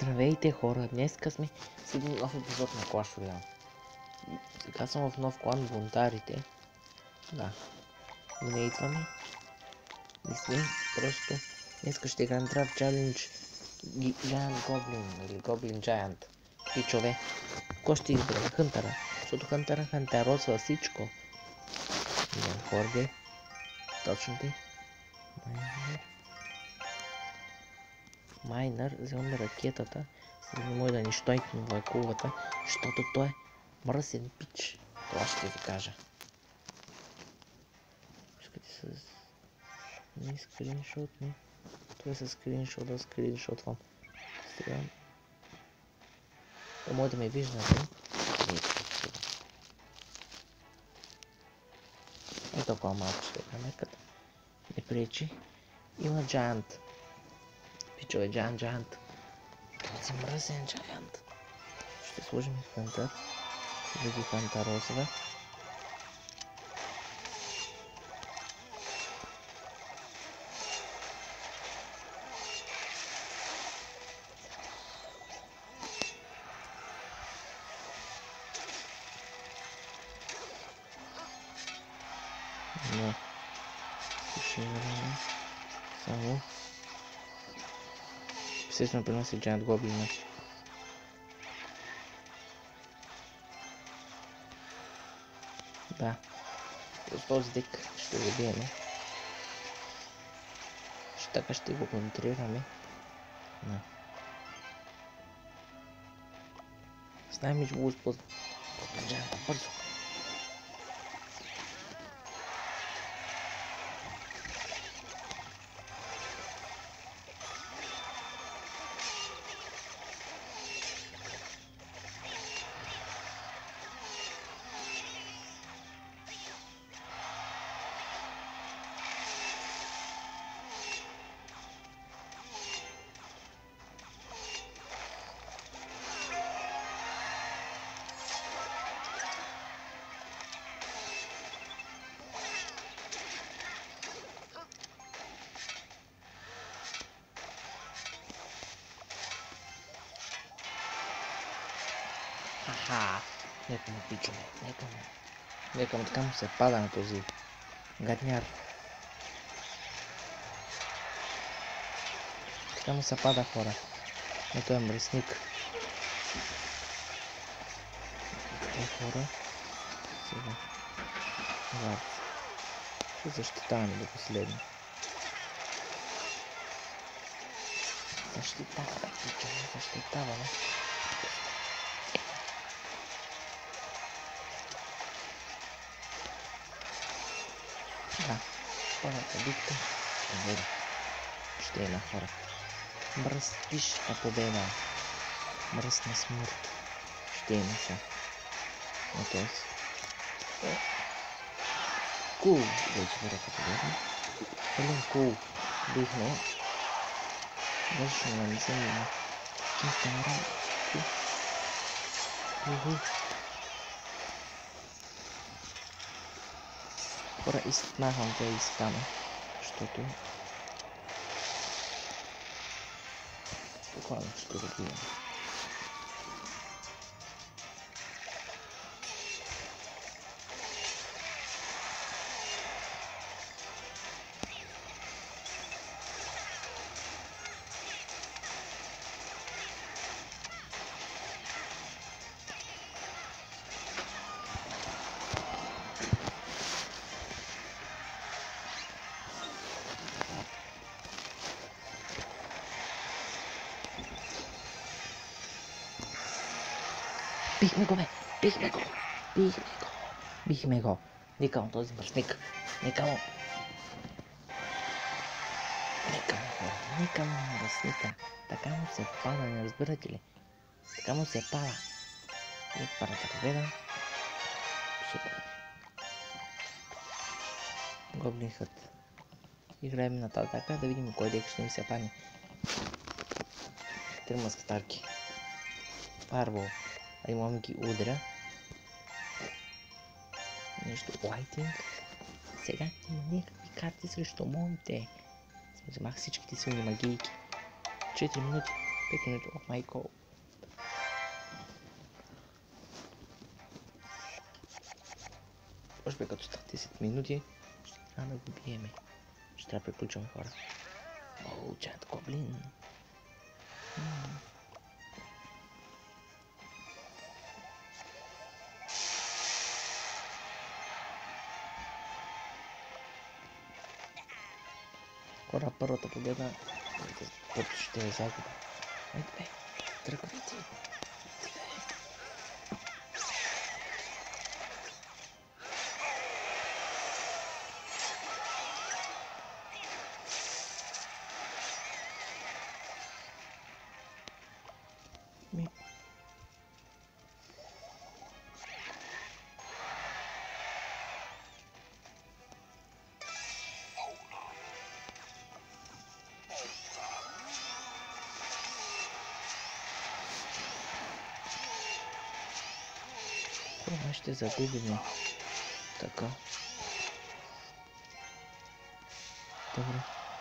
Здравейте хора, днеска сме с един нов епизод на Clash Royale. Сега съм в нов клан, бунтарите. Да. Но не идваме. Не сме, просто днеска ще играем Draft Challenge Giant Goblin или Goblin Giant. Пичове. Кой ще избере? Хънтъра. Защото Хънтъра хантаросва всичко. Идем хорде. Точно ти. Майнер, вземаме ракетата, за да не може да ни штойкне войкулата, защото той е мръсен пич. Това ще ви кажа. Искате с... Не скриншот, не. Това е с скриншот, да скриншотвам. Сега... Да може да ме виждате. Ето толкова малко ще е камерката. Не пречи. Има Giant. Пичове, Giant. Това си мръсен Giant. Ще сложим Хънтър. Да ги хантаросва. Не. Ще време. Само. Естествено приноси Giant Goblin. Да. С този дек ще го биеме. Така ще го контрираме. Да. Знаем, че го използвам. Бързо. Аха, нека му пичаме, нека му така му се пада на този гадняр. Така му се пада, хора, на този мръсник. Хора, сега, вард, ще защитаваме до последно. Защитаваме. Да, първата битка победа. Ще има, хора. Мръсна победа. Мръсна смърт. Ще има сега. На този. Кул. Вече първата победа. Пълен кул. Бихме. Защо не се има. Чиста мрам. Хора, измахвам те изкаме, защото буквално ще го бием. Бихме го, бе! Бихме го! Нека му този мръсник! Нека му, мръсника! Така му се пада, не разбирате ли? Така му се пада! И първата победа. Супер! Гоблин хът. Играем нататък, да видим кой дек ще им се пани. Трима скатарки. Фарбол. А имам ги удря. Нещо лайтинг. Сега има някакви карти срещу моите. Вземах всичките силни магийки. 4 минути. 5 минути, о майко. Може би като става 10 минути, ще трябва да го биеме. Ще трябва да приключваме, хора. О, чат гоблин. Хора, първата победа, първото ще е загуба. Айде бе, тръгвай ти. Това ще загубим. Така. Добре.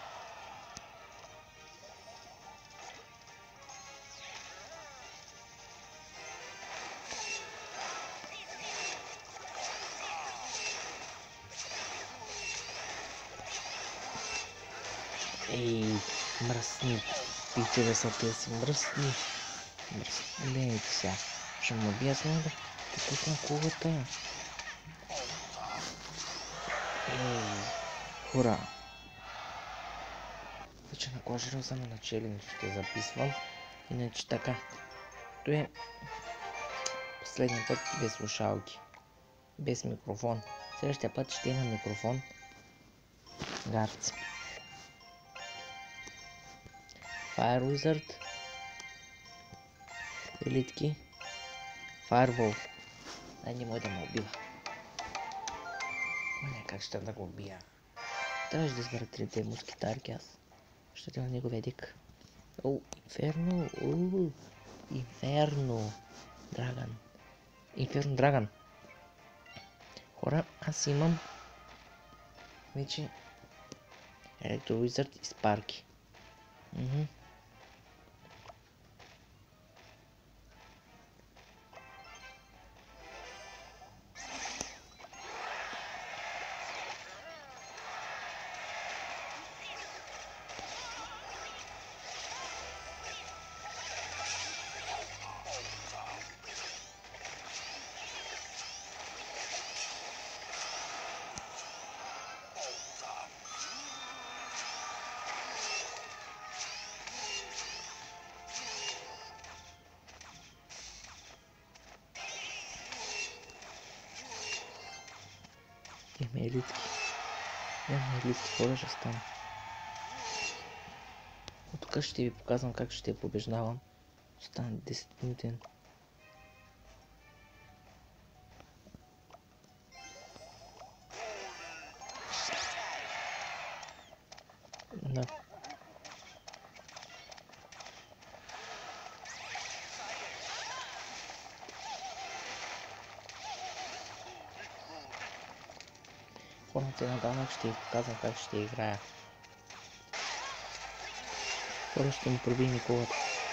Ей, мръсни. Пичове са тези мръсни. Мръсни. Гледайте сега. Ще му бия с него да пусна кулата. Ей, хура. Вече на кожа само на челлендж ще записвам. Иначе така. То е последния път без слушалки. Без микрофон. Следващия път ще има микрофон. Гарц. Fire Wizard. Елитки. Fireball. Ай, не може да ме убива. Маля, как ще да го убия? Трябваше да избера трите мускитарки аз. Ще трябва неговия дик. О, Инферно. О, Инферно. Драган. Инферно Драган. Хора, аз имам вече Електро Wizard и Спарки. Имаме елитки. Имаме елитки, хора ще стане. От тук ще ви показвам как ще я побеждавам. Ще стане 10 минутен. Да. Хората на данък ще ви показвам как ще играя. Хора ще му проби Николата.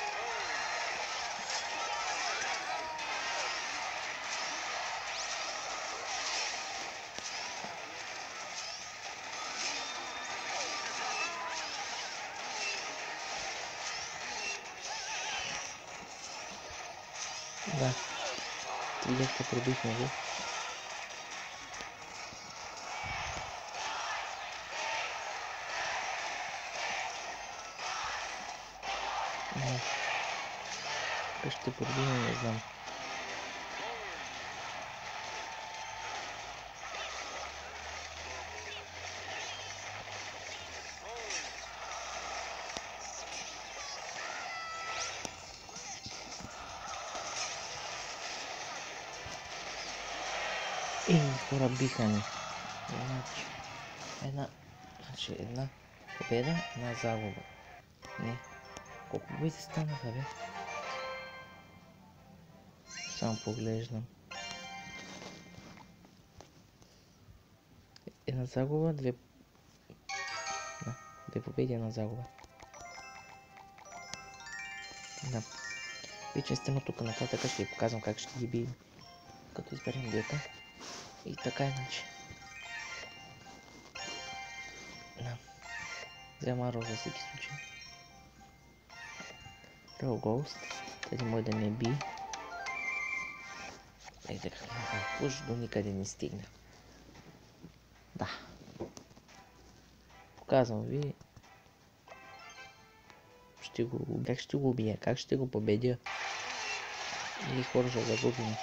Да. 3 легка пробихме го. Как ще пробим, не знам. Ей, хора, биха ни. Една победа, една загуба. Не. Колко победи станаха, бе? Само поглеждам. Една загуба, две победи, една загуба. Да. Вече сте тук нататък ще ви показвам как ще ги бием, като изберем диета. И така иначе. Да. Взема роза за всеки случай. Рол Ghost. Тези може да не би. Ей така, пуш до никъде не стигна. Да. Показвам ви. Как ще го убия? Как ще го победя? Или хора ще загубим?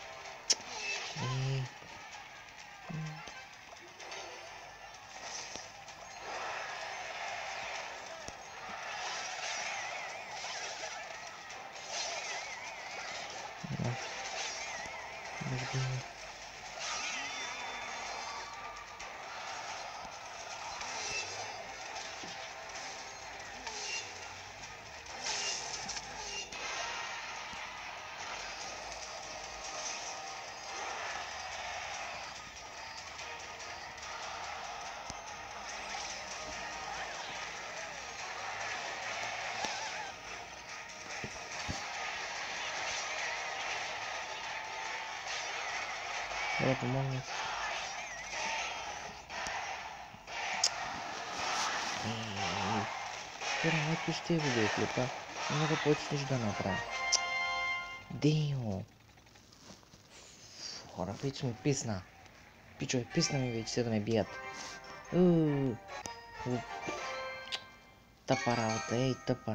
Може би не. Да помогнат. Хора, майко ще е видеоклипа. Не мога повече нищо да направя. Деймо. Хора, вече ми писна. Пичове, писна ми вече, се да ме бият. Тъпа работа, ей, тъпа.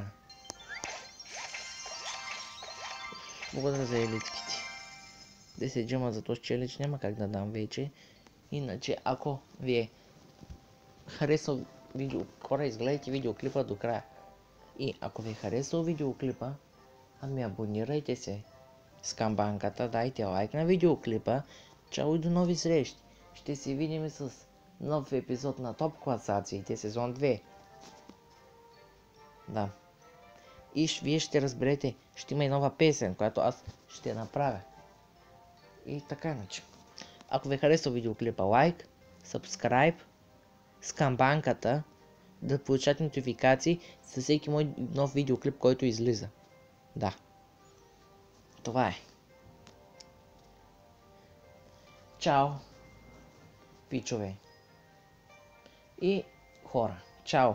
Благодаря за елитките. 10 джема за този челендж няма как да дам вече. Иначе, ако ви е харесал видео, хора, изгледайте видеоклипа до края. И ако ви е харесал видеоклипа, ами абонирайте се с камбанката, дайте лайк на видеоклипа. Чао и до нови срещи. Ще се видим с нов епизод на Топ класациите сезон 2. Да. И вие ще разберете, ще има и нова песен, която аз ще направя. И така иначе. Ако ви харесва видеоклипа, лайк, subscribe, с камбанката, да получат нотификации за всеки мой нов видеоклип, който излиза. Да. Това е. Чао, пичове. И хора. Чао.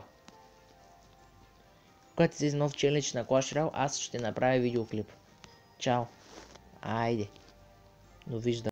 Когато се нов челендж на Clash Royale, аз ще направя видеоклип. Чао. Айде. Довиждане.